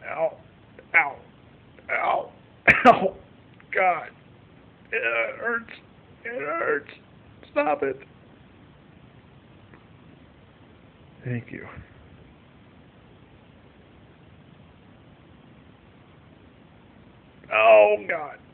Ow. Ow. Ow. Ow. God. It hurts. It hurts. Stop it. Thank you. Oh, God.